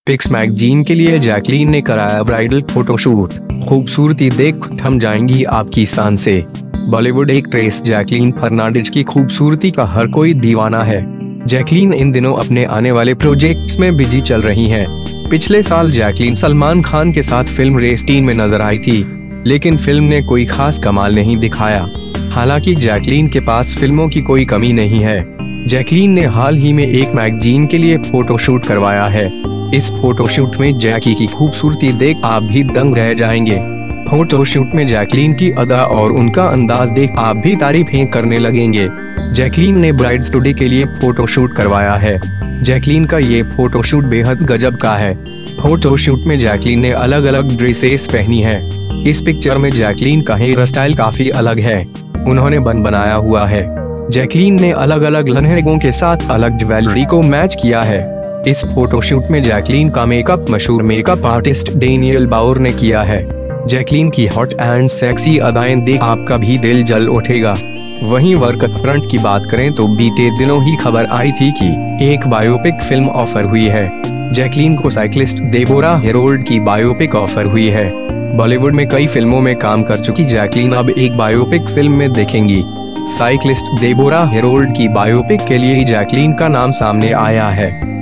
Pics magazine के लिए Jacqueline ने कराया ब्राइडल फोटोशूट। खूबसूरती देख थम जाएंगी आपकी सांसें। बॉलीवुड एक्ट्रेस जैकलीन फर्नांडिज की खूबसूरती का हर कोई दीवाना है। जैकलीन इन दिनों अपने आने वाले प्रोजेक्ट्स में बिजी चल रही हैं। पिछले साल जैकलीन सलमान खान के साथ फिल्म रेस 3 में नजर आई थी, लेकिन फिल्म ने कोई खास कमाल नहीं दिखाया। हालांकि जैकलीन के पास फिल्मों की कोई कमी नहीं है। जैकलीन ने हाल ही में एक मैगजीन के लिए फोटोशूट करवाया है। इस फोटोशूट में जैकी की खूबसूरती देख आप भी दंग रह जाएंगे। फोटोशूट में जैकलीन की अदा और उनका अंदाज देख आप भी तारीफें करने लगेंगे। जैकलीन ने ब्राइड्स टुडे के लिए फोटोशूट करवाया है। जैकलीन का ये फोटोशूट बेहद गजब का है। फोटोशूट में जैकलीन ने अलग अलग ड्रेसेस पहनी है। इस पिक्चर में जैकलीन का हेयर स्टाइल काफी अलग है। उन्होंने बन बनाया हुआ है। जैकलीन ने अलग अलग लहंगों के साथ अलग ज्वेलरी को मैच किया है। इस फोटोशूट में जैकलीन का मेकअप मशहूर मेकअप आर्टिस्ट डेनियल बाउर ने किया है। जैकलीन की हॉट एंड सेक्सी अदाएं देख आपका भी दिल जल उठेगा। वहीं वर्क फ्रंट की बात करें तो बीते दिनों ही खबर आई थी कि एक बायोपिक फिल्म ऑफर हुई है। जैकलीन को साइक्लिस्ट डेबोरा हेरोल्ड की बायोपिक ऑफर हुई है। बॉलीवुड में कई फिल्मों में काम कर चुकी जैकलीन अब एक बायोपिक फिल्म में दिखेंगी। साइक्लिस्ट डेबोरा हेरोल्ड की बायोपिक के लिए ही जैकलीन का नाम सामने आया है।